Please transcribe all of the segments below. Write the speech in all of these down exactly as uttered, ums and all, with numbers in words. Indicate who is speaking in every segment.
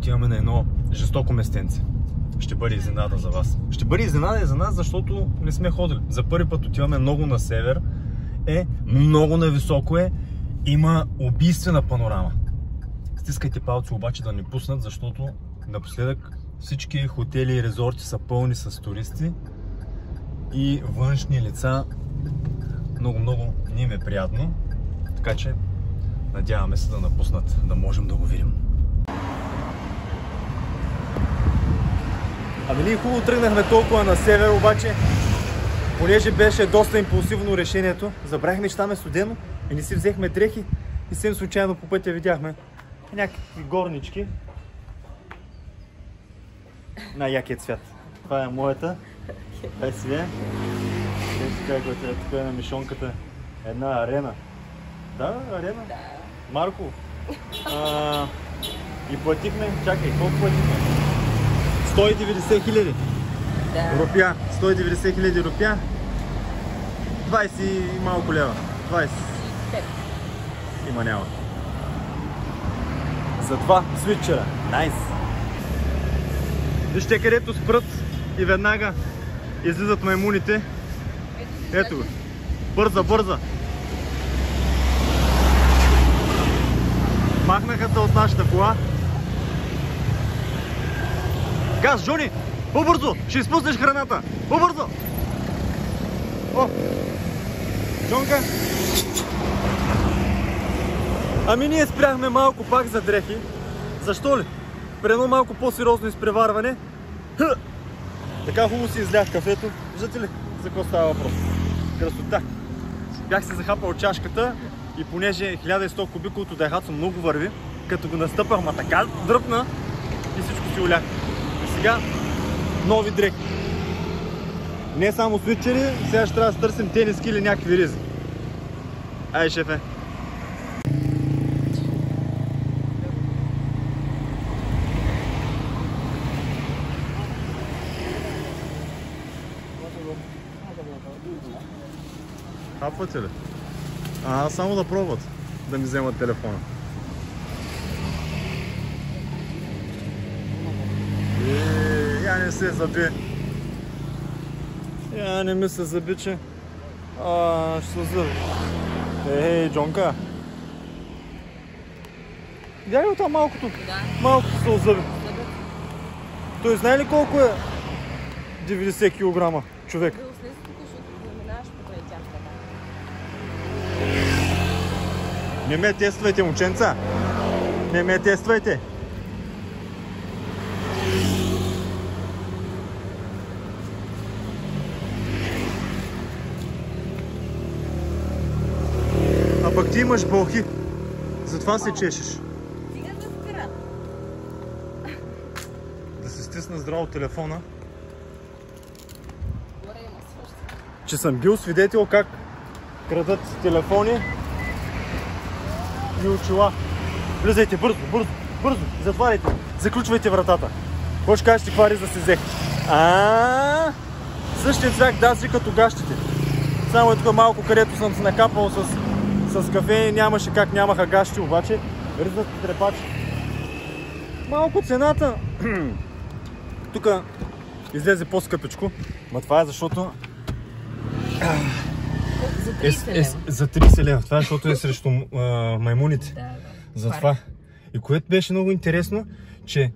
Speaker 1: отиваме на едно жестоко местенце. Ще бъде изненада за вас. Ще бъде изненада и за нас, защото не сме ходили. За първи път отиваме много на север. Е, много нависоко е. Има убийствена панорама. Стискайте палци обаче да не пуснат, защото напоследък всички хотели и резорти са пълни с туристи и външни лица. Много-много не им е приятно. Така че надяваме се да напуснат, да можем да го видим. Ами ние хубаво тръгнахме толкова на север, обаче понеже беше доста импулсивно решението, забравихме, че там е студено и не си взехме дрехи и съвсем случайно по пътя видяхме някакви горнички на якия цвят. Това е моята. Това е свие. Тук е на мишонката една арена. Да, арена? Да. Марко. А, и платихме, чакай, колко платихме? сто и деветдесет хиляди. Да. Рупия. сто и деветдесет хиляди рупия. двайсет и малко лева. двайсет. Има няма. За два свитчера. Найс. Вижте където спрат и веднага излизат маймуните. Ето го. Бърза, бърза. Махнаха се от нашата кола. Газ, Жони! По-бързо! Ще изпуснеш храната! По-бързо! О! Джонка! Ами ние спряхме малко пак за дрехи. Защо ли? При едно малко по-сериозно изпреварване. Хъ! Така хубаво си излях кафето. Виждате ли за какво става въпрос? Красота! Бях се захапал чашката и понеже хиляда и сто кубиковото дайхатсо много върви, като го настъпах, ма така дръпна и всичко си улях. И сега нови дрехи. Не само свитчери, сега ще трябва да търсим тениски или някакви ризи. Ай, шефе! Хапвате ли? А, само да пробват да ми вземат телефона. Еее, я не се заби. Я не ми се заби, че... А, ще се заби. Ей, Джонка. Видя ли там малко тук? Да. Малко се озъби. Той знае ли колко е деветдесет килограма човек? Не ме тествайте, момченца! Не ме тествайте! А пък ти имаш болхи. Затова се чешеш.
Speaker 2: Стига да спира.
Speaker 1: Да се стисна здраво телефона. Че съм бил свидетел как крадат телефони и очила. Влизайте бързо, бързо, бързо, затваряйте, заключвайте вратата. Какво ще кажете, каква риза си взех? А, същия цвяк дази като гащите. Само е тук малко, където съм се накапал с, с кафе, нямаше как, нямаха гащи, обаче ризат трепачи. Малко цената. Тук излезе по-скъпичко, но това е защото...
Speaker 2: За трийсет лева.
Speaker 1: Е, е, за трийсет лева. Това е, защото е срещу а, маймуните.
Speaker 2: Да, да.
Speaker 1: Затова. И което беше много интересно, че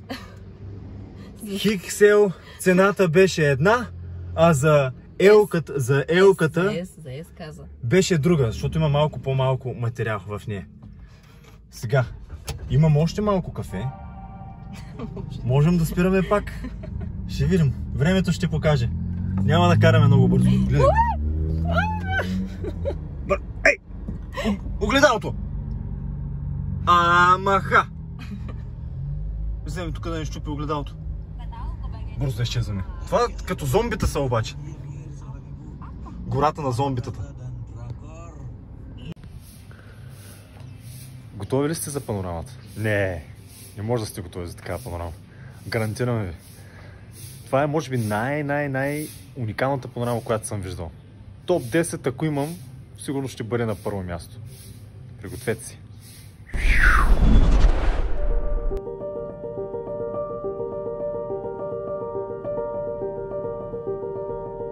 Speaker 1: икс ел цената беше една, а за елката, за елката
Speaker 2: За S, за S каза.
Speaker 1: беше друга, защото има малко по-малко материал в нея. Сега, имам още малко кафе. Можем да спираме пак. Ще видим. Времето ще покаже. Няма да караме много бързо. Гледай. Ей! Огледалото! Амаха! Вземем тук да не щупи огледалото. Бързо да изчезваме. Това като зомбита са обаче. Гората на зомбитата. Готови ли сте за панорамата? Не, не може да сте готови за такава панорама. Гарантираме ви. Това е може би най-най-най уникалната панорама, която съм виждал. Топ десет, ако имам, сигурно ще бъде на първо място. Пригответе си.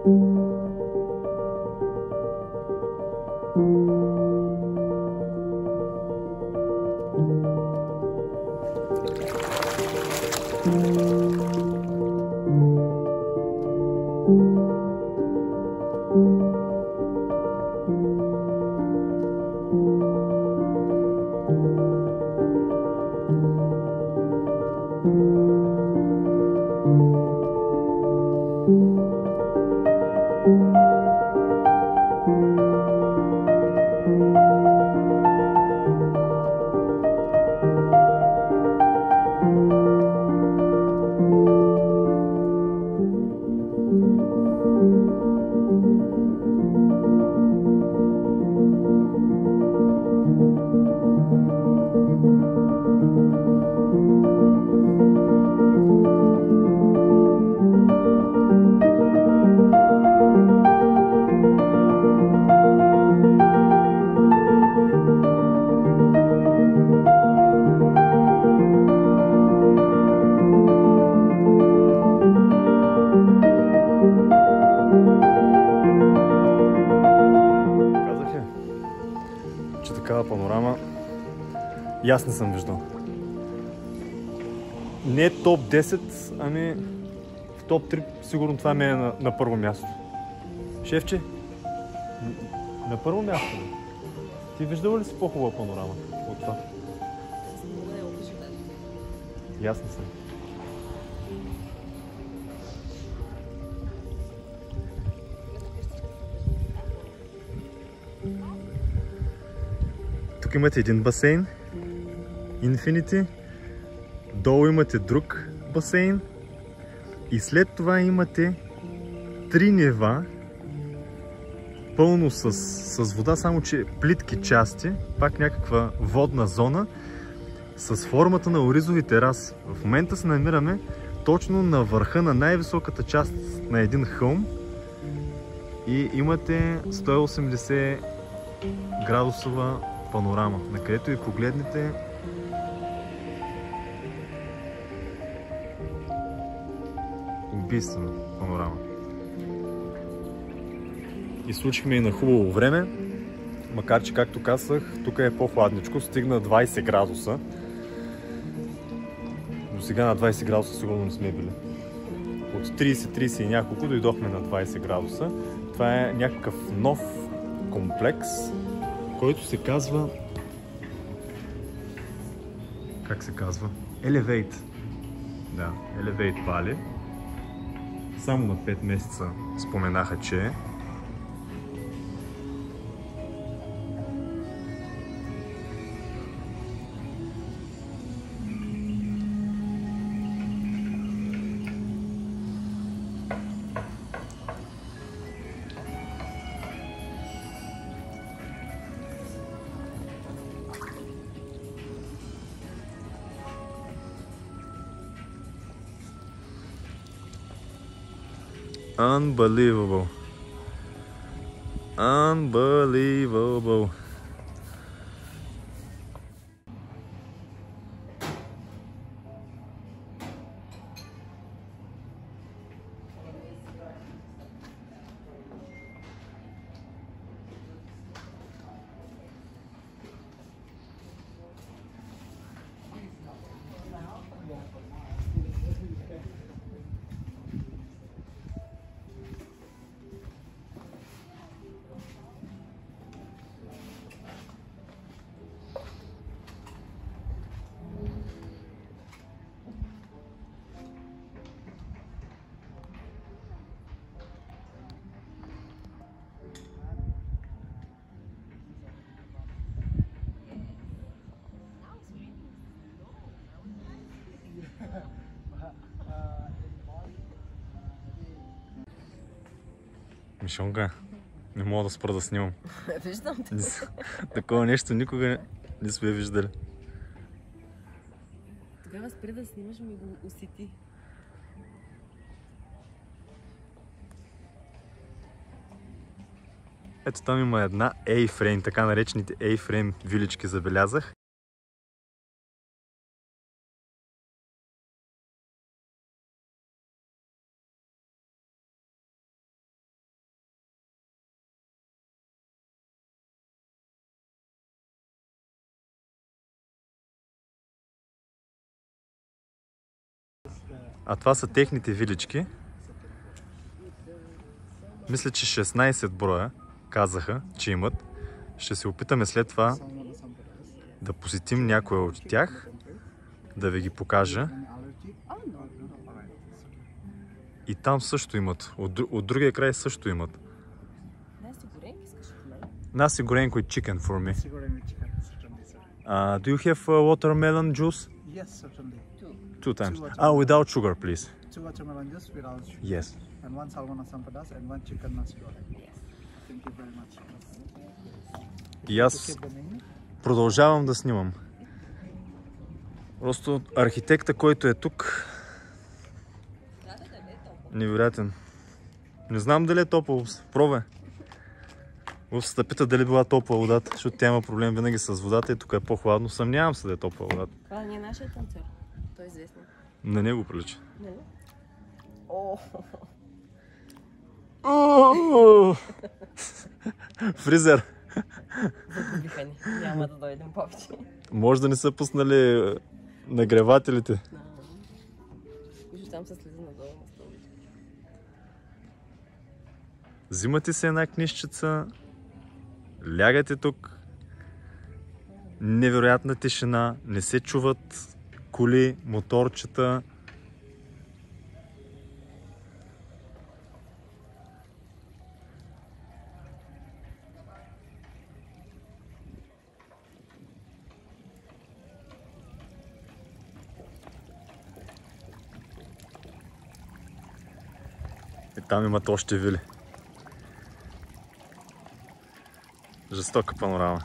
Speaker 1: Такава панорама и аз не съм виждал. Не топ десет, ами в топ три сигурно това ми е на, на първо място. Шефче, на първо място ли? Ти виждала ли си по-хубава панорама от това?
Speaker 2: Аз съм много не обичам даже.
Speaker 1: И аз не съм. Тук имате един басейн, Infinity, долу имате друг басейн и след това имате три нива, пълно с, с вода, само че плитки части, пак някаква водна зона с формата на оризови тераси. В момента се намираме точно на върха на най-високата част на един хълм и имате сто и осемдесет градусова панорама, на където и погледнете убийствена панорама. Изслучихме и на хубаво време, макар че, както казах, тук е по-хладничко, стигна двайсет градуса. До сега на двайсет градуса сигурно не сме били. От трийсет трийсет и няколко дойдохме на двайсет градуса. Това е някакъв нов комплекс, който се казва... Как се казва? Elevate. Да, Elevate Valley. Само на пет месеца споменаха, че е. Unbelievable. Unbelievable. Мишонка, не мога да спра да снимам.
Speaker 2: Виждам те.
Speaker 1: Такова нещо никога не сме виждали.
Speaker 2: Тогава спри да снимаш, ми го усети.
Speaker 1: Ето там има една A-frame, така наречените A-frame вилички забелязах. А това са техните вилички. Мисля, че шестнайсет броя казаха, че имат. Ще се опитаме след това да посетим някоя от тях, да ви ги покажа. И там също имат. От, от другия край също имат.
Speaker 2: Наси горенки искаш от мен?
Speaker 1: Nasi goreng with chicken for me. Uh, do you have uh, watermelon juice?
Speaker 3: Yes, certainly.
Speaker 2: Two.
Speaker 1: Two times.
Speaker 3: Two
Speaker 1: Ah, without sugar, please.
Speaker 3: Two watermelon juice without sugar.
Speaker 1: Yes.
Speaker 3: And one salmon asam pedas and one chicken nasi goreng.
Speaker 2: Yes.
Speaker 3: Thank you very much.
Speaker 1: И аз продължавам да снимам. Просто архитекта, който е тук,
Speaker 2: Да, да, да, не е толкова.
Speaker 1: невероятен. Не знам дали е топъл. Пробвай. Се пита дали била топла водата, защото тя има проблем винаги с водата и тук е по-хладно. Съмнявам се да е топла водата.
Speaker 2: Това не е нашия танцор. Той е известен.
Speaker 1: На него прилича.
Speaker 2: Не ли? О,
Speaker 1: Фризер!
Speaker 2: загубиха ни. Няма да дойдем повече.
Speaker 1: Може да не са пуснали нагревателите.
Speaker 2: Виждаш, там се слезе надолу на столите.
Speaker 1: Взимате си една книжчица, лягате тук, невероятна тишина, не се чуват коли, моторчета. И там имат още вили. Жестока панорама.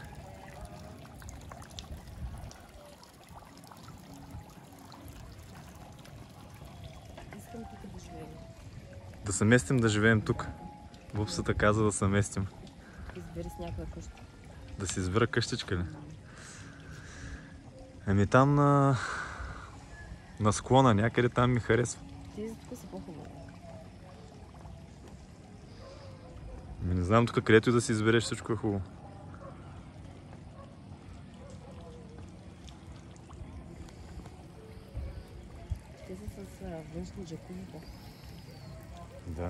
Speaker 2: Искам тук да живеем.
Speaker 1: Да се местим да живеем тук. Бубсата каза да се местим.
Speaker 2: Избери с някоя къща.
Speaker 1: Да си избира къщичка ли? Еми там на... на склона, някъде там ми харесва.
Speaker 2: Тези тук са по-хубави.
Speaker 1: Ами не знам тук, където и да си избереш, всичко е хубаво.
Speaker 2: Те са с а, външни джакузита.
Speaker 1: Да.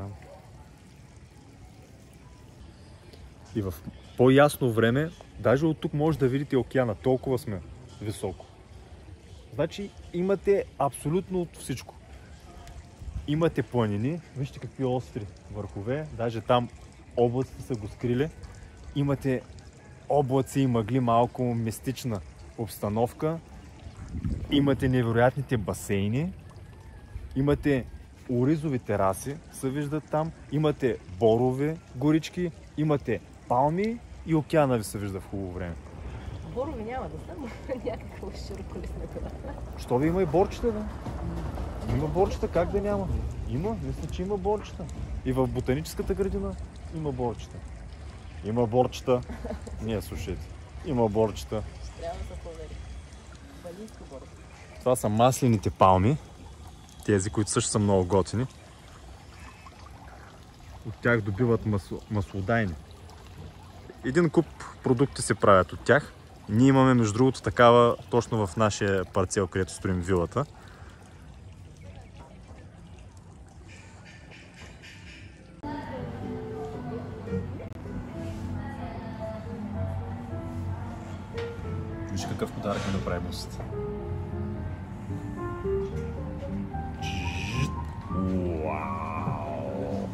Speaker 1: И в по-ясно време, даже от тук може да видите океана, толкова сме високо. Значи имате абсолютно от всичко. Имате планини, вижте какви остри върхове, даже там облаците са го скрили. Имате облаци и мъгли, малко мистична обстановка. Имате невероятните басейни. Имате оризови тераси, се виждат там. Имате борови горички, имате палми и океана ви се вижда в хубаво време.
Speaker 2: Борови няма да стане, някаква широколесна гора.
Speaker 1: Що ви има и борчета, да? Има борчета, как да няма? Има, мисля, че има борчета. И в ботаническата градина има борчета. Има борчета. Не, слушайте. Има борчета.
Speaker 2: Ще трябва да се провери. Балийско боров.
Speaker 1: Това са маслените палми. Тези, които също са много готини. От тях добиват масло, маслодайни. Един куп продукти се правят от тях. Ние имаме, между другото, такава точно в нашия парцел, където строим вилата. Виж какъв подарък ми да прави мусата. Уау!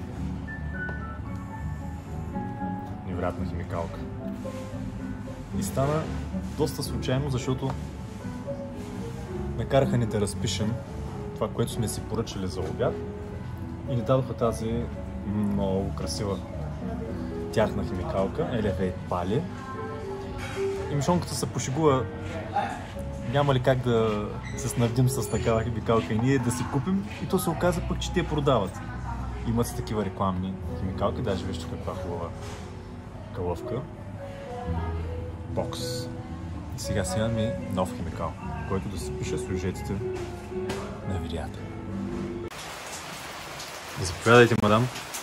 Speaker 1: Невероятна химикалка. И стана доста случайно, защото накараха ни да разпишем това, което сме си поръчали за обяд и ни дадоха тази много красива тяхна химикалка, Elevate Pali. И Мишонката се пошегува, няма ли как да се снабдим с такава химикалка и ние да си купим, и то се оказа пък, че те продават. Имат си такива рекламни химикалки, даже вижте каква хубава калъвка. Бокс. И сега си имаме нов химикал, който да се пише сюжетите на видеята. Заповядайте, мадам.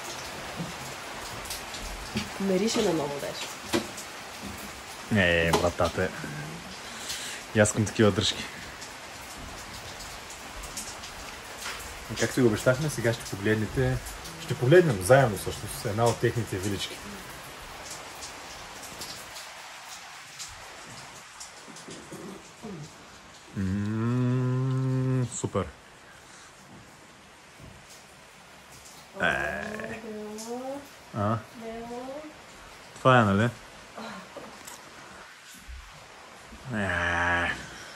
Speaker 2: Мерише на ново беше.
Speaker 1: Не, братате. И аз искам такива дръжки. И както ви обещахме, сега ще погледнете, ще погледнем заедно всъщност една от техните вилички. Ммм, супер. Е. А? Това е, нали? Е.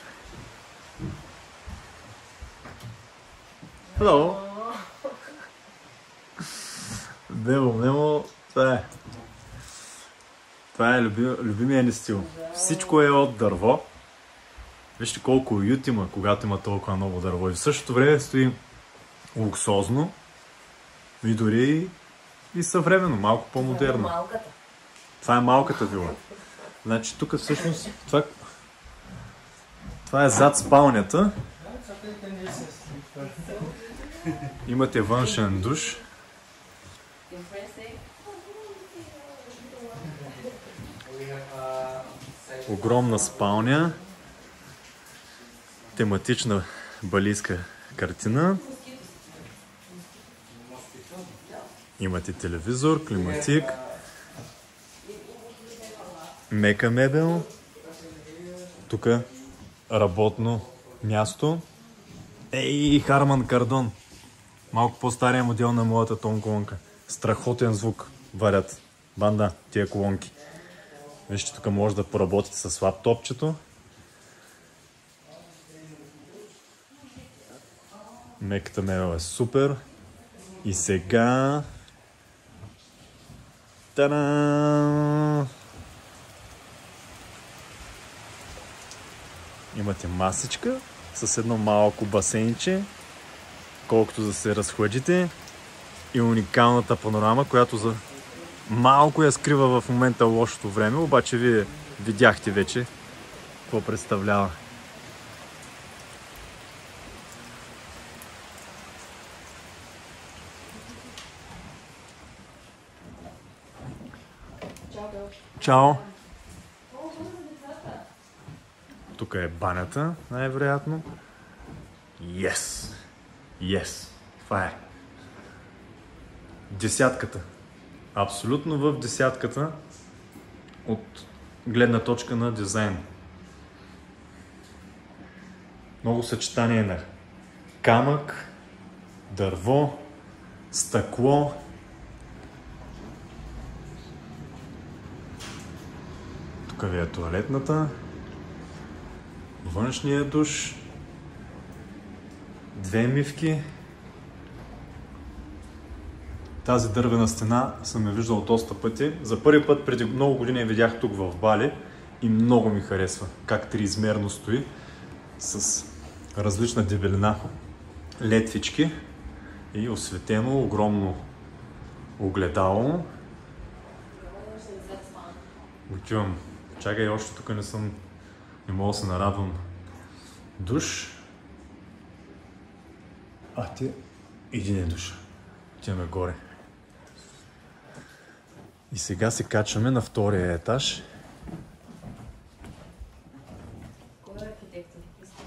Speaker 1: Hello. Бебо, Мемо, това е. Това е люби, любимия ни стил. Всичко е от дърво. Вижте колко уют има, когато има толкова ново дърво. И в същото време стои луксозно и дори и съвременно, малко по-модерно.
Speaker 2: Малката.
Speaker 1: Това е малката вила. Значи тук всъщност това, това е зад спалнята. Имате външен душ. Огромна спалня. Тематична балийска картина. Имате телевизор, климатик. Мека мебел. Тук работно място. Ей, Харман Кардон. Малко по-стария модел на моята тон колонка. Страхотен звук варят. Банда, тия колонки. Вижте, тук може да поработите с лаптопчето. Меката мебел е супер. И сега... Та-да! Имате масичка с едно малко басейнче, колкото да се разхладите, и уникалната панорама, която за малко я скрива в момента лошото време, обаче вие видяхте вече какво представлява. Чао! Тук е банята, най-вероятно. Yes! Yes! Това е. Десятката. Абсолютно в десятката от гледна точка на дизайн. Много съчетание на камък, дърво, стъкло. Тук ви е тоалетната. Външния душ, две мивки. Тази дървена стена съм я виждал доста пъти. За първи път преди много години я видях тук в Бали и много ми харесва как триизмерно стои с различна дебелина летвички и осветено огромно огледало. Отивам. Чакай, още тук не съм... Не мога да се нарадвам. Душ. А, ти... Един е душ. Отиваме горе. И сега се качваме на втория етаж.
Speaker 2: Кой е архитектор?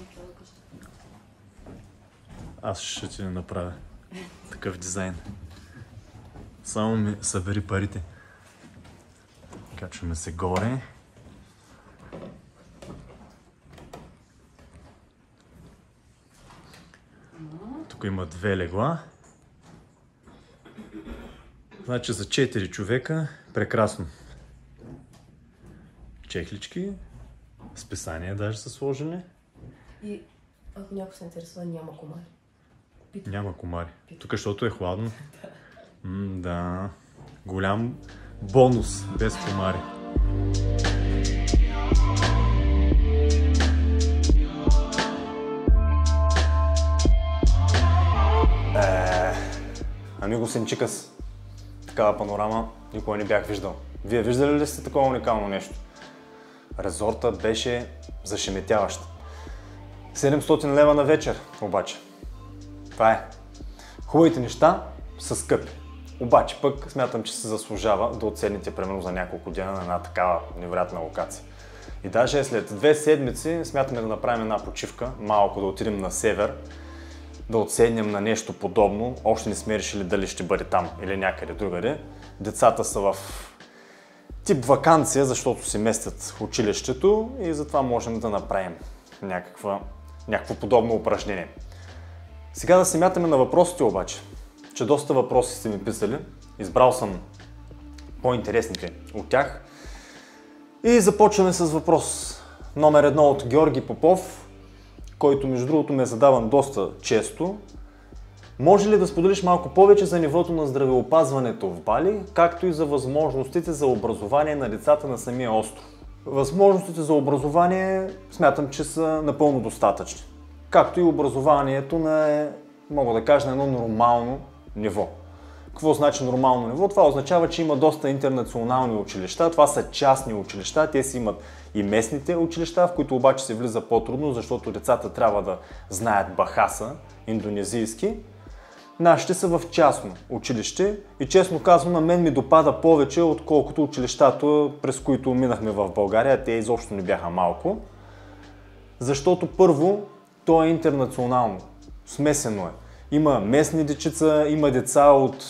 Speaker 1: Аз ще ти направя такъв дизайн. Само ми събери парите. Качваме се горе. Тук има две легла. Значи за четири човека прекрасно. Чехлички, списания даже са сложени.
Speaker 2: И ако някой се интересува, няма комари. Пита.
Speaker 1: Няма комари. Тук, защото е хладно. М, да. Голям бонус без комари. Е, амиго Сенчикас. Такава панорама никога не бях виждал. Вие виждали ли сте такова уникално нещо? Резорта беше зашеметяващ. седемстотин лева на вечер, обаче. Това е. Хубавите неща са скъпи. Обаче пък смятам, че се заслужава да оцените примерно за няколко дена на една такава невероятна локация. И даже след две седмици смятаме да направим една почивка, малко да отидем на север да отседнем на нещо подобно. Още не сме решили дали ще бъде там или някъде другаде. Децата са в тип ваканция, защото си местят в училището и затова можем да направим някаква, някакво подобно упражнение. Сега да се мятаме на въпросите обаче, че доста въпроси сте ми писали. Избрал съм по-интересните от тях. И започваме с въпрос номер едно от Георги Попов, който между другото ме е задаван доста често. Може ли да споделиш малко повече за нивото на здравеопазването в Бали, както и за възможностите за образование на децата на самия остров? Възможностите за образование смятам, че са напълно достатъчни. Както и образованието на, мога да кажа, на едно нормално ниво. Какво значи нормално ниво? Това означава, че има доста интернационални училища. Това са частни училища. Те си имат и местните училища, в които обаче се влиза по-трудно, защото децата трябва да знаят бахаса, индонезийски. Нашите са в частно училище и честно казвам, на мен ми допада повече, отколкото училищата, през които минахме в България. Те изобщо не бяха малко. Защото първо, то е интернационално. Смесено е. Има местни дечица, има деца от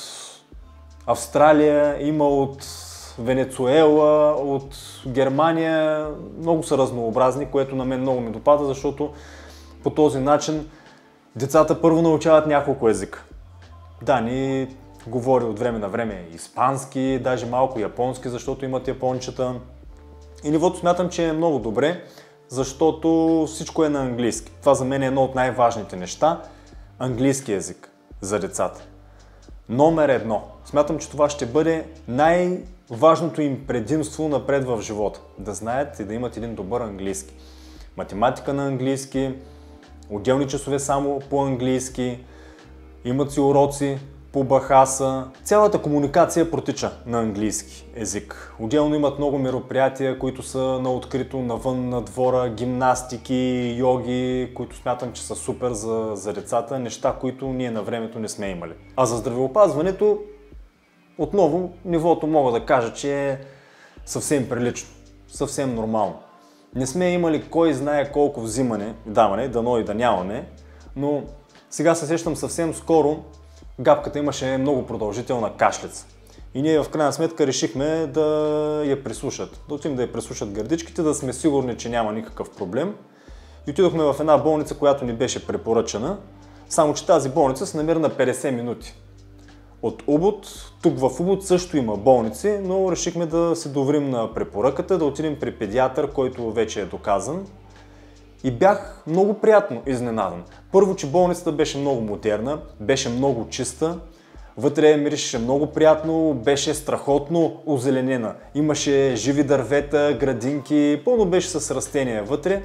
Speaker 1: Австралия, има от Венецуела, от Германия. Много са разнообразни, което на мен много ми допада, защото по този начин децата първо научават няколко езика. Да, ни говори от време на време испански, даже малко японски, защото имат япончета. И нивото смятам, че е много добре, защото всичко е на английски. Това за мен е едно от най-важните неща. Английски език за децата. Номер едно. Смятам, че това ще бъде най-важното им предимство напред в живота. Да знаят и да имат един добър английски. Математика на английски, отделни часове само по английски, имат си уроци по бахаса. Цялата комуникация протича на английски език. Отделно имат много мероприятия, които са на открито, навън, на двора, гимнастики, йоги, които смятам, че са супер за, за децата, неща, които ние на времето не сме имали. А за здравеопазването, отново, нивото мога да кажа, че е съвсем прилично, съвсем нормално. Не сме имали кой знае колко взимане, даване, дано и да нямаме, но сега се сещам съвсем скоро, гапката имаше много продължителна кашлица. И ние в крайна сметка решихме да я прислушат. Да отидем да я прислушат гърдичките, да сме сигурни, че няма никакъв проблем. И отидохме в една болница, която ни беше препоръчана, само че тази болница се намира на петдесет минути от Убуд. Тук в Убуд също има болници, но решихме да се доверим на препоръката, да отидем при педиатър, който вече е доказан. И бях много приятно изненадан. Първо, че болницата беше много модерна, беше много чиста, вътре миришеше много приятно, беше страхотно озеленена. Имаше живи дървета, градинки, пълно беше с растения вътре.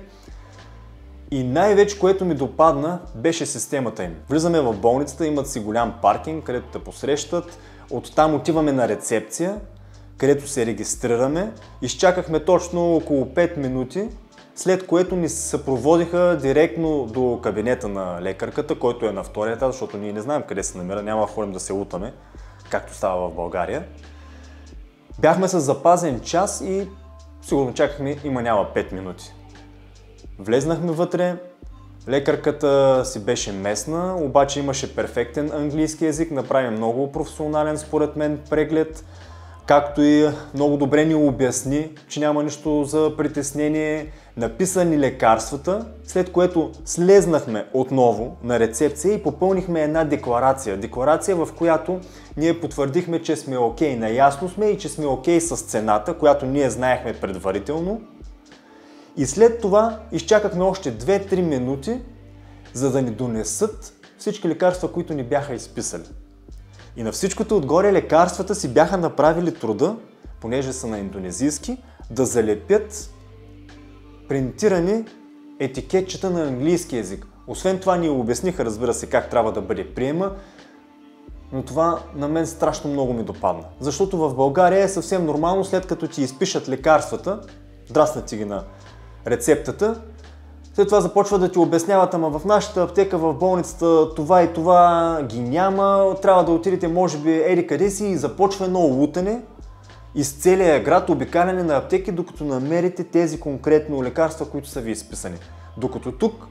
Speaker 1: И най-вече, което ми допадна, беше системата им. Влизаме в болницата, имат си голям паркинг, където те посрещат. Оттам отиваме на рецепция, където се регистрираме. Изчакахме точно около пет минути, след което ни се съпроводиха директно до кабинета на лекарката, който е на втория етаж, защото ние не знаем къде се намира, няма да ходим да се лутаме, както става в България. Бяхме с запазен час и сигурно чакахме има няма пет минути. Влезнахме вътре, лекарката си беше местна, обаче имаше перфектен английски език, направи много професионален според мен преглед, както и много добре ни обясни, че няма нищо за притеснение, написа ни лекарствата, след което слезнахме отново на рецепция и попълнихме една декларация. Декларация, в която ние потвърдихме, че сме окей, наясно сме и че сме окей с цената, която ние знаехме предварително. И след това изчакахме още две-три минути, за да ни донесат всички лекарства, които ни бяха изписали. И на всичкото отгоре лекарствата си бяха направили труда, понеже са на индонезийски, да залепят принтирани етикетчета на английски език. Освен това ни обясниха, разбира се, как трябва да бъде приема, но това на мен страшно много ми допадна. Защото в България е съвсем нормално, след като ти изпишат лекарствата, драснат ти ги на рецептата, след това започва да ти обясняват, ама в нашата аптека, в болницата това и това ги няма, трябва да отидете може би еди къде си и започва едно лутане из целия град, обикаляне на аптеки, докато намерите тези конкретно лекарства, които са ви изписани. Докато тук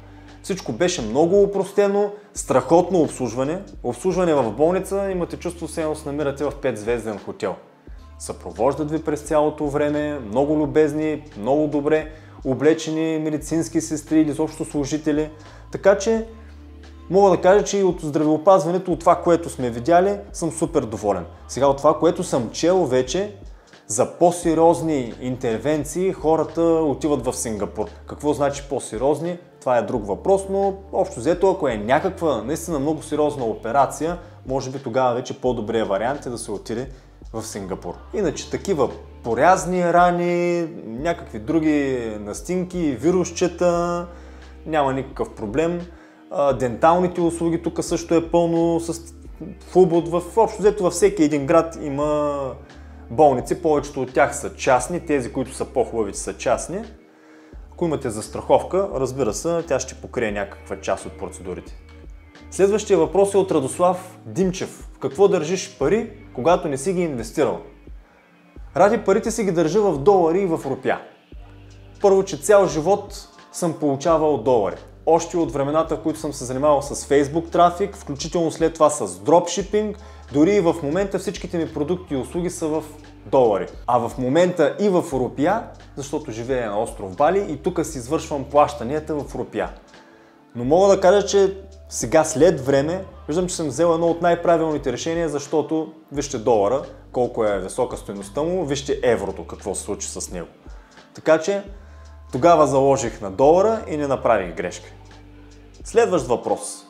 Speaker 1: Всичко беше много упростено, страхотно обслужване. Обслужване в болница, имате чувство, все едно се намирате в петзвезден хотел. Съпровождат ви през цялото време, много любезни, много добре облечени медицински сестри или изобщо служители. Така че мога да кажа, че и от здравеопазването, от това, което сме видяли, съм супер доволен. Сега от това, което съм чел вече, за по-сериозни интервенции хората отиват в Сингапур. Какво значи по-сериозни? Това е друг въпрос, но общо взето, ако е някаква наистина много сериозна операция, може би тогава вече по-добрият вариант е да се отиде в Сингапур. Иначе такива порязни рани, някакви други настинки, вирусчета, няма никакъв проблем. Денталните услуги тук също е пълно с фулбот. В общо взето във всеки един град има болници, повечето от тях са частни, тези, които са по-хубавите са частни. Ако имате застраховка, разбира се, тя ще покрие някаква част от процедурите. Следващия въпрос е от Радослав Димчев. В какво държиш пари, когато не си ги инвестирал? Ради парите си ги държа в долари и в рупия. Първо, че цял живот съм получавал долари. Още от времената, в които съм се занимавал с Facebook трафик, включително след това с дропшипинг, дори и в момента всичките ми продукти и услуги са в долари. А в момента и в рупия, защото живея на остров Бали и тук си извършвам плащанията в рупия. Но мога да кажа, че сега след време виждам, че съм взел едно от най-правилните решения, защото вижте долара, колко е висока стойността му, вижте еврото, какво се случи с него. Така че тогава заложих на долара и не направих грешка. Следващ въпрос.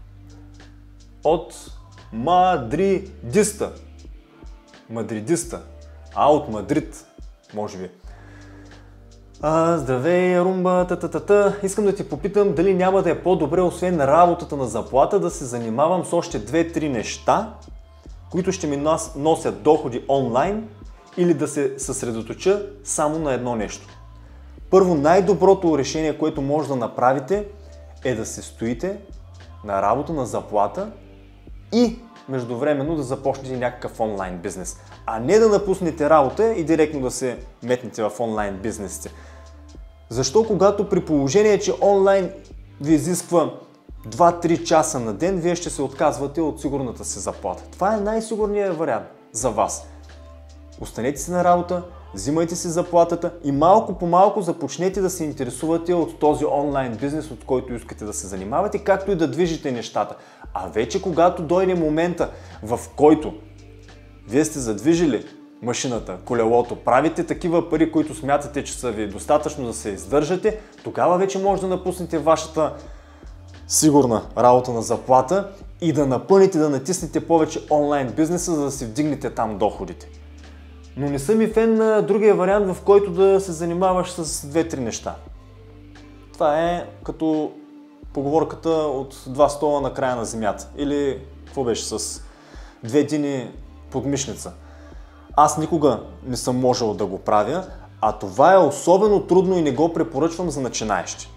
Speaker 1: От Мадридиста. Мадридиста. А, от Мадрид, може би. А, здравей, Румба, та-та-та-та. Искам да ти попитам дали няма да е по-добре, освен работата на заплата, да се занимавам с още две-три неща, които ще ми носят доходи онлайн, или да се съсредоточа само на едно нещо. Първо, най-доброто решение, което може да направите, е да се стоите на работа на заплата и междувременно да започнете някакъв онлайн бизнес. А не да напуснете работа и директно да се метнете в онлайн бизнесите. Защо, когато при положение, че онлайн ви изисква два-три часа на ден, вие ще се отказвате от сигурната си заплата? Това е най-сигурният вариант за вас. Останете си на работа, взимайте си заплатата и малко по малко започнете да се интересувате от този онлайн бизнес, от който искате да се занимавате, както и да движите нещата. А вече когато дойде момента, в който вие сте задвижили машината, колелото, правите такива пари, които смятате, че са ви достатъчно да се издържате, тогава вече може да напуснете вашата сигурна работа на заплата и да напълните, да натиснете повече онлайн бизнеса, за да си вдигнете там доходите. Но не съм и фен на другия вариант, в който да се занимаваш с две-три неща. Това е като поговорката от два стола на края на земята. Или какво беше, с две дини под мишница. Аз никога не съм можел да го правя, а това е особено трудно и не го препоръчвам за начинаещи.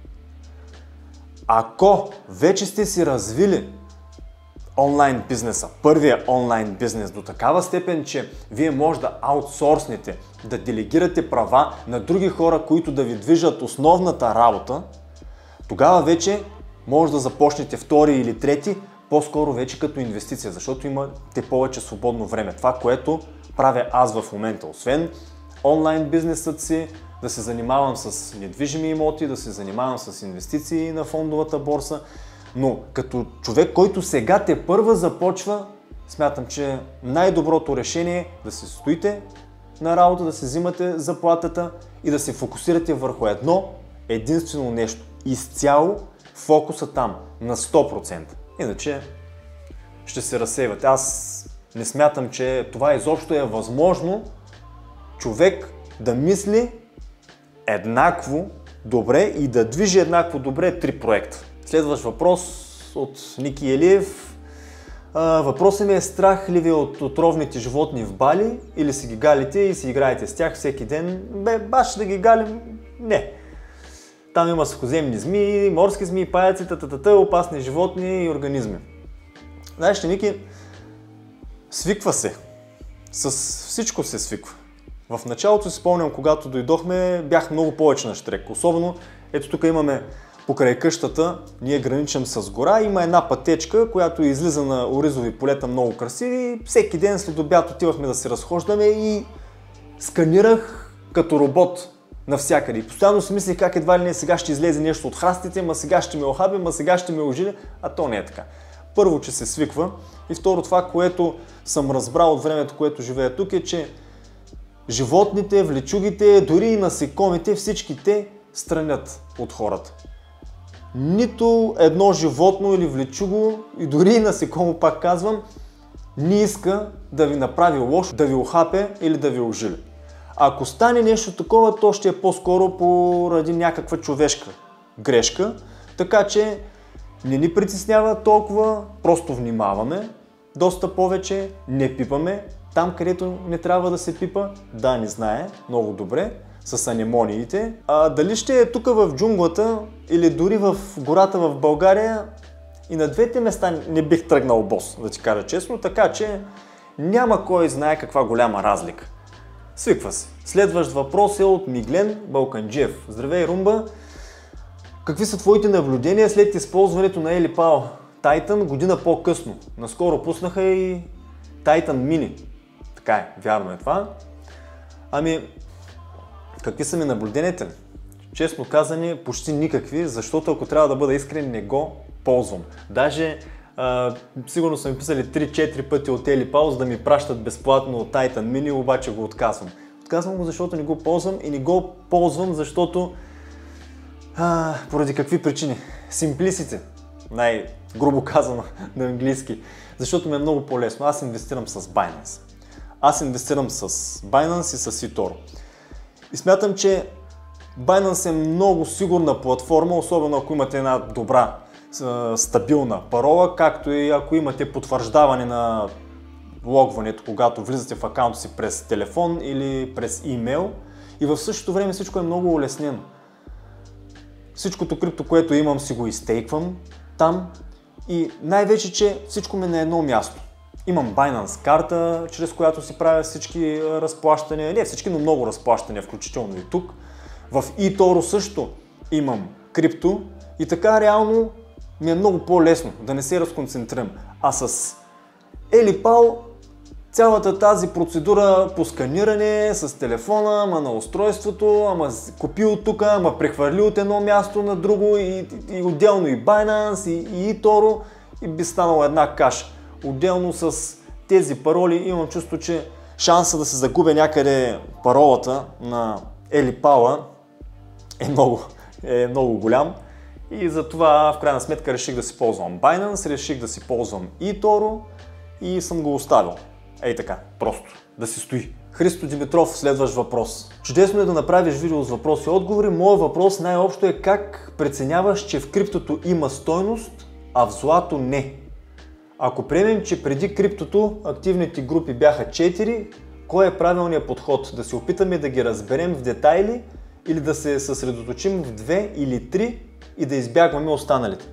Speaker 1: Ако вече сте си развили онлайн бизнеса, първия онлайн бизнес до такава степен, че вие може да аутсорснете, да делегирате права на други хора, които да ви движат основната работа, тогава вече може да започнете втори или трети, по-скоро вече като инвестиция, защото имате повече свободно време. Това, което правя аз в момента, освен онлайн бизнесът си, да се занимавам с недвижими имоти, да се занимавам с инвестиции на фондовата борса, но като човек, който сега те първа започва, смятам, че най-доброто решение е да се стоите на работа, да се взимате заплатата и да се фокусирате върху едно единствено нещо. Изцяло фокуса там, на сто процента. Иначе ще се разсейвате. Аз не смятам, че това изобщо е възможно човек да мисли еднакво добре и да движи еднакво добре три проекта. Следващ въпрос от Ники Елиев. Въпросът ми е: страх ли ви от отровните животни в Бали, или си ги галите и си играете с тях всеки ден? Бе, баш да ги галим? Не. Там има сухоземни змии, морски змии, паяци, тататата, опасни животни и организми. Знаеш ли, Ники, свиква се. С всичко се свиква. В началото си спомням, когато дойдохме, бях много повече на щрек. Особено, ето тук имаме покрай къщата ние граничим с гора, има една пътечка, която излиза на оризови полета много красиви. Всеки ден след обяд отивахме да се разхождаме и сканирах като робот навсякъде. И постоянно си мислих как едва ли не сега ще излезе нещо от храстите, ма сега ще ме охаби, ма сега ще ме ожили, а то не е така. Първо, че се свиква и второ, това, което съм разбрал от времето, което живея тук, е, че животните, влечугите, дори и насекомите, всички те странят от хората. Нито едно животно или влечуго, и дори и насекомо, пак казвам, не иска да ви направи лошо, да ви охапе или да ви ожили. Ако стане нещо такова, то ще е по-скоро поради някаква човешка грешка, така че не ни притеснява толкова, просто внимаваме доста повече, не пипаме там, където не трябва да се пипа. Да, не знае много добре с анемониите. А дали ще е тук в джунглата или дори в гората в България, и на двете места не бих тръгнал бос, да ти кажа честно, така че няма кой знае каква голяма разлика. Свиква се. Следващ въпрос е от Миглен Балканджиев. Здравей, Румба! Какви са твоите наблюдения след използването на Елипал Titan година по-късно? Наскоро пуснаха и Titan Mini. Така е, вярно е това. Ами, какви са ми наблюденията? Честно казани, почти никакви, защото ако трябва да бъда искрен, не го ползвам. Даже а, сигурно са ми писали три-четири пъти от Елипал, за да ми пращат безплатно от Titan Mini, обаче го отказвам. Отказвам го, защото не го ползвам и не го ползвам, защото а, поради какви причини? Simplicity, най-грубо казано на английски, защото ми е много по-лесно. Аз инвестирам с Binance. Аз инвестирам с Binance и с eToro. И смятам, че Binance е много сигурна платформа, особено ако имате една добра, стабилна парола, както и ако имате потвърждаване на логването, когато влизате в акаунта си през телефон или през имейл. И в същото време всичко е много улеснено. Всичкото крипто, което имам, си го изтейквам там и най-вече, че всичко ми е на едно място. Имам Binance карта, чрез която си правя всички разплащания, не всички, но много разплащания, включително и тук. В eToro също имам крипто и така реално ми е много по-лесно да не се разконцентрирам. А с Елипал цялата тази процедура по сканиране с телефона, ама на устройството, ама купи от тук, ама прехвърли от едно място на друго и, и отделно и Binance и, и eToro и би станала една каша. Отделно с тези пароли имам чувство, че шанса да се загубя някъде паролата на Елипала е много, е много голям. И затова в крайна сметка реших да си ползвам Binance, реших да си ползвам eToro и съм го оставил. Ей така, просто да си стои. Христо Димитров, следващ въпрос. Чудесно е да направиш видео с въпроси и отговори. Моят въпрос най-общо е как преценяваш, че в криптото има стойност, а в злато не. Ако приемем, че преди криптото активните групи бяха четири, кой е правилният подход? Да се опитаме да ги разберем в детайли или да се съсредоточим в две или три и да избягваме останалите?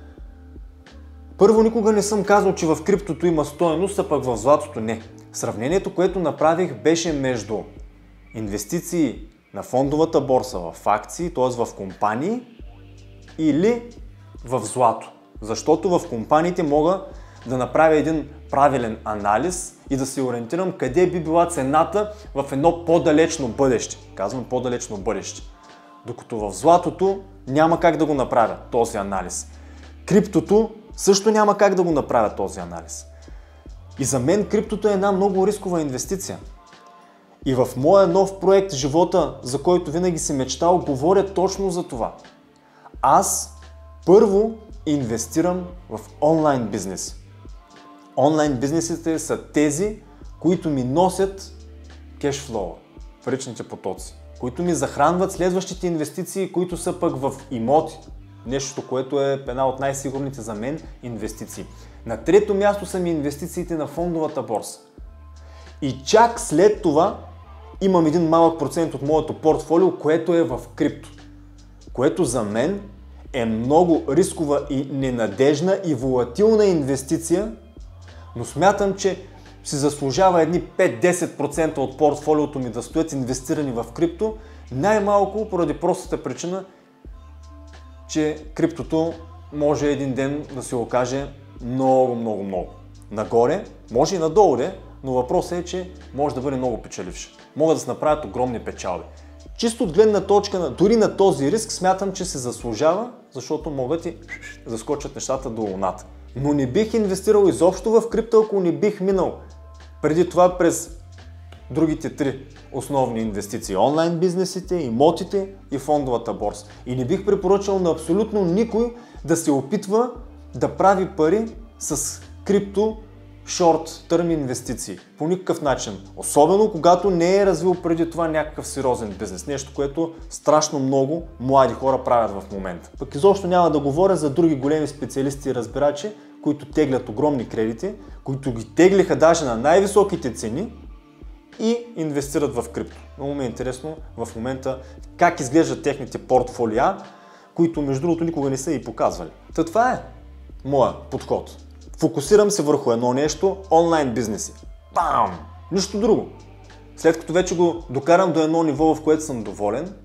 Speaker 1: Първо, никога не съм казал, че в криптото има стойност, а пък в златото не. Сравнението, което направих, беше между инвестиции на фондовата борса в акции, т.е. в компании, или в злато. Защото в компаниите мога да направя един правилен анализ и да се ориентирам къде би била цената в едно по-далечно бъдеще. Казвам по-далечно бъдеще. Докато в златото няма как да го направя този анализ. Криптото също няма как да го направя този анализ. И за мен криптото е една много рискова инвестиция. И в моя нов проект Живота, за който винаги си мечтал, говоря точно за това. Аз първо инвестирам в онлайн бизнес. Онлайн бизнесите са тези, които ми носят кешфлоу, паричните потоци, които ми захранват следващите инвестиции, които са пък в имоти. Нещо, което е една от най-сигурните за мен инвестиции. На трето място са ми инвестициите на фондовата борса. И чак след това имам един малък процент от моето портфолио, което е в крипто. Което за мен е много рискова и ненадежна и волатилна инвестиция, но смятам, че си заслужава едни пет до десет процента от портфолиото ми да стоят инвестирани в крипто, най-малко поради простата причина, че криптото може един ден да се окаже много, много, много нагоре, може и надолу, но въпросът е, че може да бъде много печеливш. Могат да се направят огромни печалби. Чисто от гледна точка на, дори на този риск, смятам, че се заслужава, защото могат и да скочат нещата до луната. Но не бих инвестирал изобщо в крипто, ако не бих минал преди това през другите три основни инвестиции. Онлайн бизнесите, имотите и фондовата борса. И не бих препоръчал на абсолютно никой да се опитва да прави пари с крипто шорт-търм инвестиции. По никакъв начин. Особено когато не е развил преди това някакъв сериозен бизнес. Нещо, което страшно много млади хора правят в момента. Пък изобщо няма да говоря за други големи специалисти и разбирачи, които теглят огромни кредити, които ги теглиха даже на най-високите цени и инвестират в крипто. Много ми е интересно в момента как изглеждат техните портфолиа, които между другото никога не са и показвали. Та това е моя подход. Фокусирам се върху едно нещо, онлайн бизнеси. Бам! Нищо друго. След като вече го докарам до едно ниво, в което съм доволен,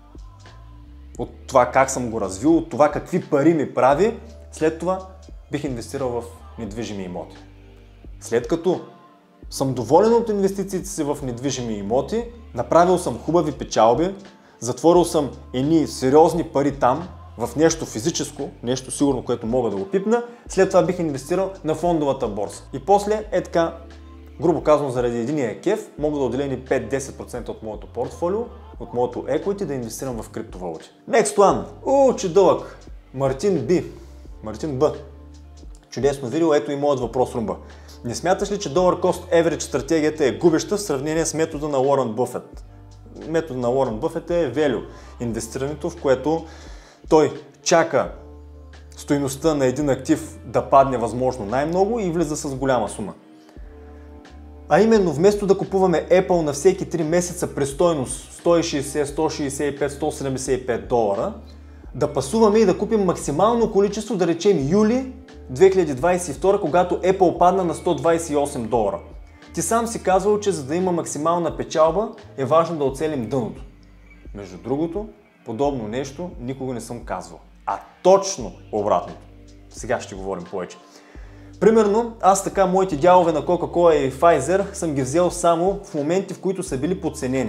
Speaker 1: от това как съм го развил, от това какви пари ми прави, след това бих инвестирал в недвижими имоти. След като съм доволен от инвестициите си в недвижими имоти, направил съм хубави печалби, затворил съм едни сериозни пари там, в нещо физическо, нещо сигурно, което мога да го пипна, след това бих инвестирал на фондовата борса. И после е така, грубо казано, заради единия кеф, мога да отделя пет до десет процента от моето портфолио, от моето equity да инвестирам в криптовалути. Next one. Уу, че дълъг. Мартин Б. Мартин Б. Чудесно видео, ето и моят въпрос, Румба. Не смяташ ли, че Dollar Cost Average стратегията е губеща в сравнение с метода на Уорън Бъфет? Метода на Уорън Бъфет е value. Инвестирането, в което той чака стойността на един актив да падне възможно най-много и влиза с голяма сума. А именно, вместо да купуваме Apple на всеки три месеца при стойност сто и шейсет, сто шейсет и пет, сто седемдесет и пет долара, да пасуваме и да купим максимално количество, да речем юли две хиляди двадесет и втора, когато Apple падна на сто двадесет и осем долара. Ти сам си казвал, че за да има максимална печалба е важно да оцелим дъното. Между другото, подобно нещо никога не съм казвал. А точно обратното. Сега ще говорим повече. Примерно, аз така моите дялове на Coca-Cola и Pfizer съм ги взел само в моменти, в които са били подценени.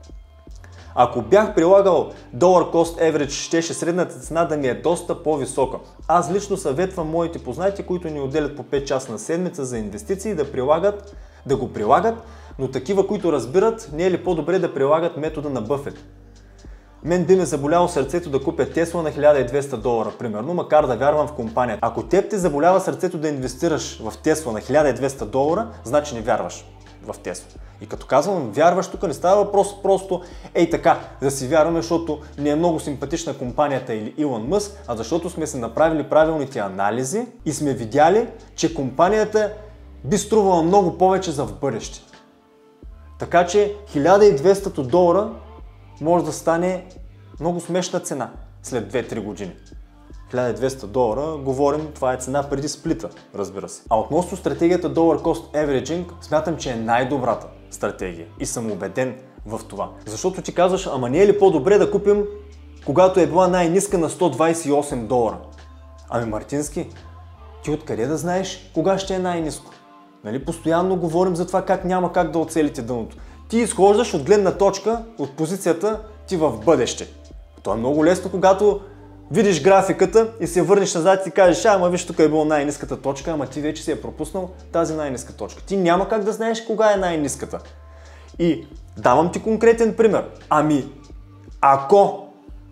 Speaker 1: Ако бях прилагал Dollar Cost Average, щеше средната цена да ми е доста по-висока. Аз лично съветвам моите познати, които ни отделят по пет часа на седмица за инвестиции, да, прилагат, да го прилагат, но такива, които разбират, не е ли по-добре да прилагат метода на Бъфет. Мен би ме заболяло сърцето да купя Тесла на хиляда и двеста долара, примерно, макар да вярвам в компанията. Ако теб те заболява сърцето да инвестираш в Тесла на хиляда и двеста долара, значи не вярваш в Тесла. И като казвам вярваш, тук не става въпрос просто ей така да си вярваме, защото не е много симпатична компанията или Илон Мъск, а защото сме се направили правилните анализи и сме видяли, че компанията би струвала много повече за в бъдеще. Така че хиляда и двеста долара може да стане много смешна цена след две-три години. хиляда и двеста долара, говорим, това е цена преди сплита, разбира се. А относно стратегията Dollar Cost Averaging, смятам, че е най-добрата стратегия и съм убеден в това. Защото ти казваш, ама не е ли по-добре да купим, когато е била най-ниска на сто двадесет и осем долара? Ами Мартински, ти откъде да знаеш кога ще е най-ниско? Нали, постоянно говорим за това как няма как да оцелите дъното. Ти изхождаш от гледна точка, от позицията ти в бъдеще. То е много лесно, когато видиш графиката и се върнеш назад и кажеш, ама виж, тук е било най-ниската точка, ама ти вече си е пропуснал тази най-ниска точка. Ти няма как да знаеш кога е най-ниската. И давам ти конкретен пример. Ами, ако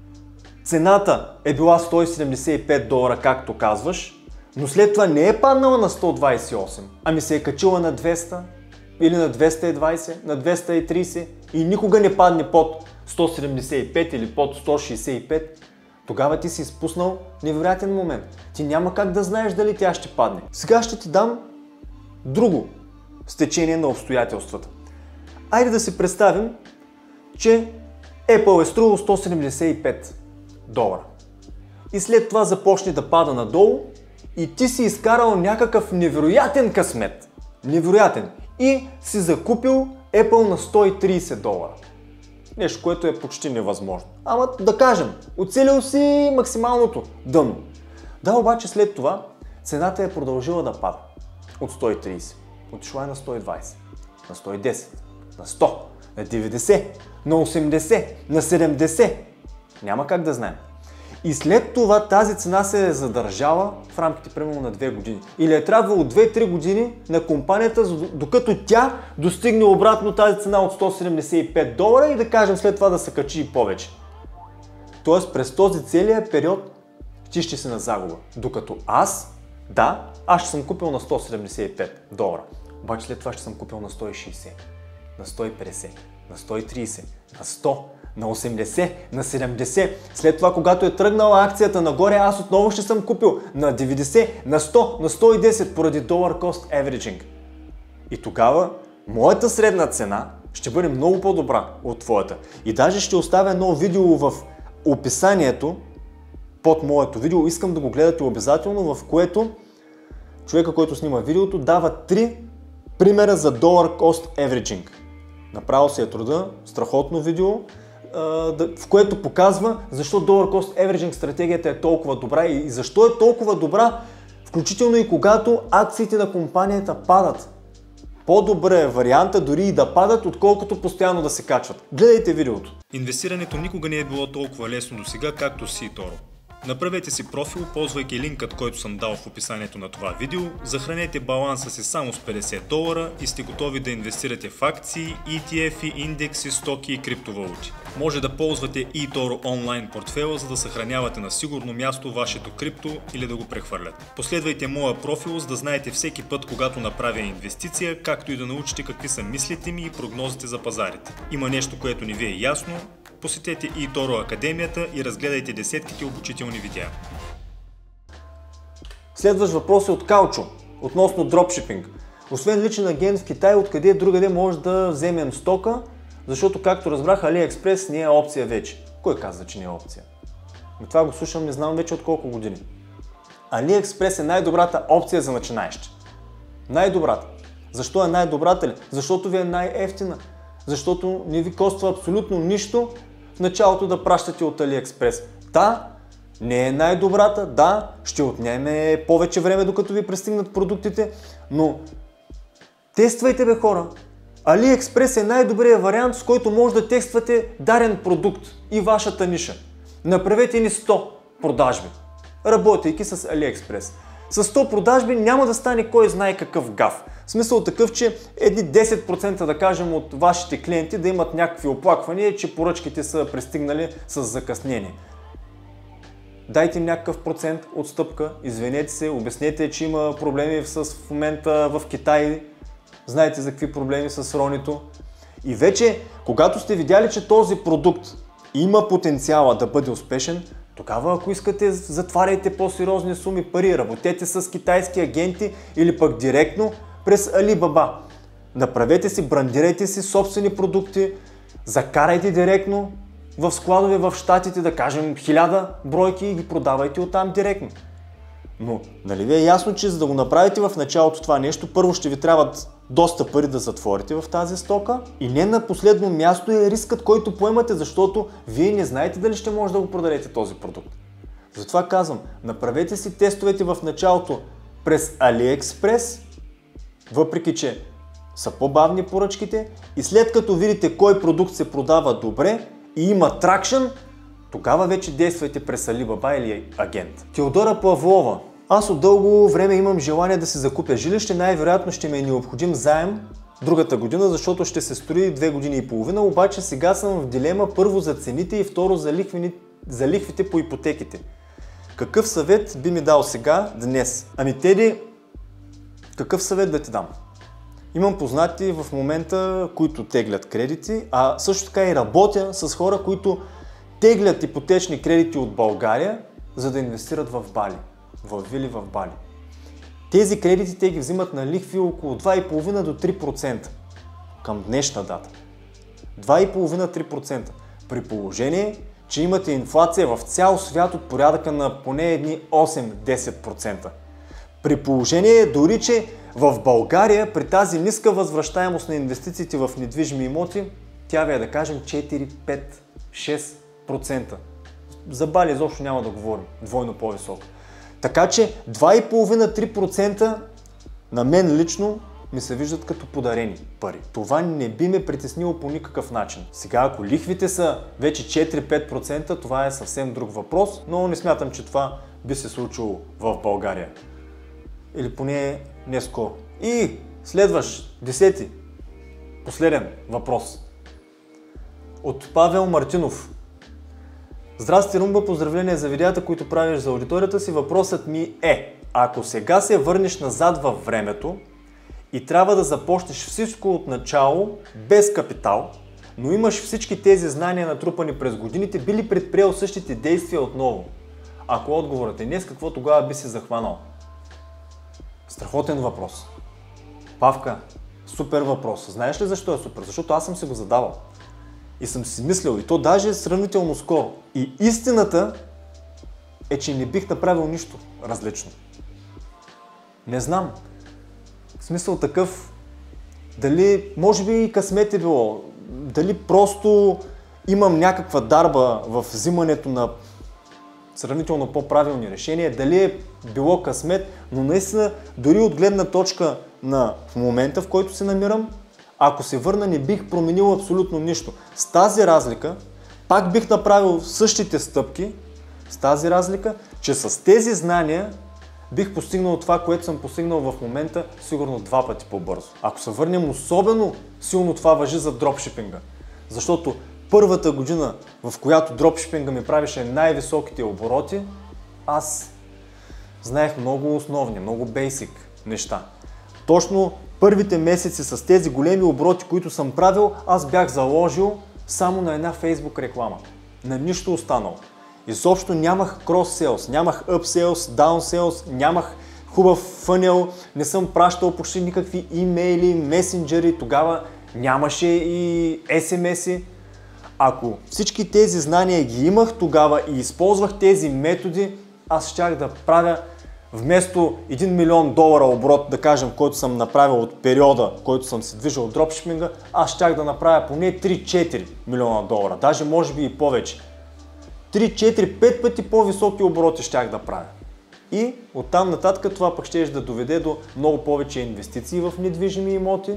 Speaker 1: цената е била сто седемдесет и пет долара, както казваш, но след това не е паднала на сто двадесет и осем, ами се е качила на двеста или на двеста и двадесет, на двеста и тридесет и никога не падне под сто седемдесет и пет или под сто шейсет и пет, тогава ти си изпуснал невероятен момент. Ти няма как да знаеш дали тя ще падне. Сега ще ти дам друго стечение на обстоятелствата. Айде да си представим, че Apple е струвал сто седемдесет и пет долара. И след това започне да пада надолу и ти си изкарал някакъв невероятен късмет. Невероятен. И си закупил Apple на сто и тридесет долара.
Speaker 4: Нещо, което е почти невъзможно. Ама да кажем, оцелил си максималното дъно. Да, обаче след това цената е продължила да пада. От сто и трийсет, отишла е на сто и двайсет, на сто и десет, на сто, на деветдесет, на осемдесет, на седемдесет. Няма как да знаем. И след това тази цена се е задържала в рамките примерно на две години. Или е трябвало две-три години на компанията, докато тя достигне обратно тази цена от сто седемдесет и пет долара и да кажем след това да се качи и повече. Тоест през този целият период ти ще си на загуба. Докато аз, да, аз ще съм купил на сто седемдесет и пет долара. Обаче след това ще съм купил на сто и шейсет, на сто и петдесет, на сто и трийсет, на сто, на осемдесет, на седемдесет. След това, когато е тръгнала акцията нагоре, аз отново ще съм купил на деветдесет, на сто, на сто и десет поради Dollar Cost Averaging. И тогава моята средна цена ще бъде много по-добра от твоята. И даже ще оставя едно видео в описанието под моето видео. Искам да го гледате обязателно, в което човека, който снима видеото, дава три примера за Dollar Cost Averaging. Направил се е труда, страхотно видео, в което показва защо Dollar Cost Averaging стратегията е толкова добра и защо е толкова добра, включително и когато акциите на компанията падат. По-добре е варианта дори и да падат, отколкото постоянно да се качват. Гледайте видеото.
Speaker 5: Инвестирането никога не е било толкова лесно до сега, както с eToro. Направете си профил, ползвайки линкът, който съм дал в описанието на това видео, захранете баланса си само с петдесет долара и сте готови да инвестирате в акции, и ти еф-и, индекси, стоки и криптовалути. Може да ползвате eToro онлайн портфела, за да съхранявате на сигурно място вашето крипто или да го прехвърляте. Последвайте моя профил, за да знаете всеки път, когато направя инвестиция, както и да научите какви са мислите ми и прогнозите за пазарите. Има нещо, което не ви е ясно? Посетете eToro Академията и разгледайте десетките обучителни видеа.
Speaker 4: Следващ въпрос е от Калчо, относно дропшипинг. Освен личен агент в Китай, откъде другаде може да вземем стока, защото както разбрах, AliExpress не е опция вече. Кой казва, че не е опция? Но това го слушам не знам вече от колко години. AliExpress е най-добрата опция за начинаещи. Най-добрата. Защо е най-добрата ли? Защото ви е най-ефтина. Защото не ви коства абсолютно нищо в началото да пращате от AliExpress. Да, не е най-добрата, да, ще отнеме повече време докато ви пристигнат продуктите, но тествайте бе хора. AliExpress е най-добрият вариант, с който може да тествате дарен продукт и вашата ниша. Направете ни сто продажби, работейки с AliExpress. С сто продажби няма да стане кой знае какъв гаф. В смисъл такъв, че едни десет процента да кажем от вашите клиенти да имат някакви оплаквания, че поръчките са пристигнали с закъснение. Дайте им някакъв процент отстъпка, извинете се, обяснете, че има проблеми с, в момента в Китай, знаете за какви проблеми с ронито. И вече, когато сте видяли, че този продукт има потенциала да бъде успешен, тогава ако искате, затваряйте по-сериозни суми пари, работете с китайски агенти или пък директно през Alibaba. Направете си, брандирайте си собствени продукти, закарайте директно в складове в щатите, да кажем хиляда бройки и ги продавайте оттам директно. Но нали ви е ясно, че за да го направите в началото това нещо, първо ще ви трябват доста пари да затворите в тази стока и не на последно място е рискът, който поемате, защото вие не знаете дали ще може да го продадете този продукт. Затова казвам, направете си тестовете в началото през AliExpress, въпреки че са по-бавни поръчките и след като видите кой продукт се продава добре и има тракшън, тогава вече действайте през Alibaba или агент. Теодора Павлова. Аз от дълго време имам желание да си закупя жилище, най-вероятно ще ми е необходим заем другата година, защото ще се строи две години и половина, обаче сега съм в дилема първо за цените и второ за, лихвени, за лихвите по ипотеките. Какъв съвет би ми дал сега, днес? Ами Теди, какъв съвет да ти дам? Имам познати в момента, които теглят кредити, а също така и работя с хора, които теглят ипотечни кредити от България, за да инвестират в Бали, в вили в Бали. Тези кредити те ги взимат на лихви около два и половина до три процента към днешна дата. два и половина до три процента. При положение, че имате инфлация в цял свят от порядъка на поне едни осем до десет процента. При положение дори, че в България при тази ниска възвръщаемост на инвестициите в недвижими имоти тя ви е да кажем четири, пет, шест процента. За Бали изобщо няма да говорим, двойно по-високо. Така че два и половина до три процента на мен лично ми се виждат като подарени пари. Това не би ме притеснило по никакъв начин. Сега, ако лихвите са вече четири до пет процента, това е съвсем друг въпрос, но не смятам, че това би се случило в България. Или поне не скоро. И следващ, десети, последен въпрос. От Павел Мартинов. Здрасти, Румба, поздравления за видеята, които правиш за аудиторията си. Въпросът ми е, ако сега се върнеш назад във времето и трябва да започнеш всичко от начало, без капитал, но имаш всички тези знания натрупани през годините, би ли предприел същите действия отново? Ако отговорът е не, с какво тогава би се захванал? Страхотен въпрос. Павка, супер въпрос. Знаеш ли защо е супер? Защото аз съм се го задавал. И съм си мислил, и то даже сравнително скоро. И истината е, че не бих направил нищо различно. Не знам. В смисъл такъв, дали, може би и късмет е било, дали просто имам някаква дарба в взимането на сравнително по-правилни решения, дали е било късмет, но наистина дори от гледна точка на в момента, в който се намирам, ако се върна, не бих променил абсолютно нищо. С тази разлика, пак бих направил същите стъпки, с тази разлика, че с тези знания бих постигнал това, което съм постигнал в момента, сигурно два пъти по-бързо. Ако се върнем, особено силно това важи за дропшипинга. Защото първата година, в която дропшипинга ми правеше най-високите обороти, аз знаех много основни, много бейсик неща. Точно първите месеци с тези големи обороти, които съм правил, аз бях заложил само на една Facebook реклама. На нищо останало. Изобщо нямах cross-sales, нямах up-sales, down-sales, нямах хубав фънел, не съм пращал почти никакви имейли, месенджери, тогава нямаше и ес ем ес-и. Ако всички тези знания ги имах тогава и използвах тези методи, аз щях да правя вместо един милион долара оборот, да кажем, който съм направил от периода, който съм се движил от дропшипинга, аз щях да направя поне три-четири милиона долара, даже може би и повече. три, четири, пет пъти по-високи обороти щях да правя. И оттам нататък това пък ще да доведе до много повече инвестиции в недвижими имоти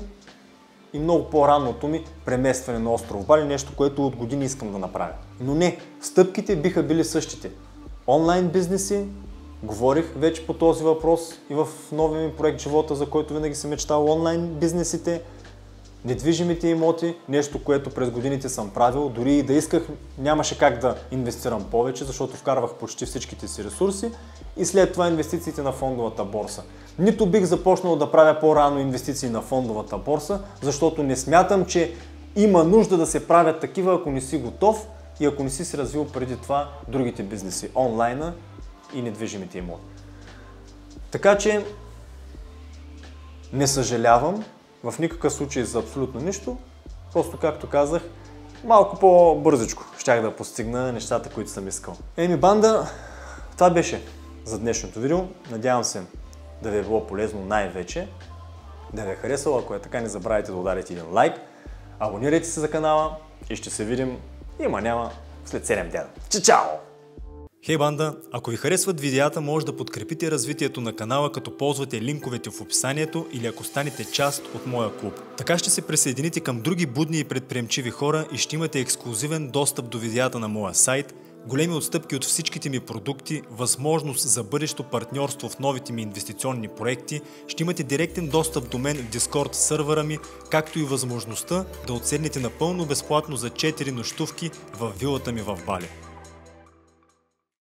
Speaker 4: и много по-ранното ми преместване на остров Бали, нещо, което от години искам да направя. Но не, стъпките биха били същите. Онлайн бизнеси, говорих вече по този въпрос и в новия ми проект Живота, за който винаги съм мечтал, онлайн бизнесите, недвижимите имоти, нещо, което през годините съм правил, дори и да исках, нямаше как да инвестирам повече, защото вкарвах почти всичките си ресурси и след това инвестициите на фондовата борса. Нито бих започнал да правя по-рано инвестиции на фондовата борса, защото не смятам, че има нужда да се правят такива, ако не си готов и ако не си се развил преди това другите бизнеси, онлайна и недвижимите имоти. Така че не съжалявам в никакъв случай за абсолютно нищо, просто както казах, малко по-бързичко щях да постигна нещата, които съм искал. Еми банда, това беше за днешното видео. Надявам се да ви е било полезно най-вече, да ви е харесало. Ако е така, не забравяйте да ударите един лайк, абонирайте се за канала и ще се видим, има няма, след седем дена. Чао!
Speaker 5: Хей банда, ако ви харесват видеята, може да подкрепите развитието на канала, като ползвате линковете в описанието или ако станете част от моя клуб. Така ще се присъедините към други будни и предприемчиви хора и ще имате ексклузивен достъп до видеята на моя сайт, големи отстъпки от всичките ми продукти, възможност за бъдещо партньорство в новите ми инвестиционни проекти, ще имате директен достъп до мен в Discord сървъра ми, както и възможността да отседнете напълно безплатно за четири нощувки в вилата ми в Бали.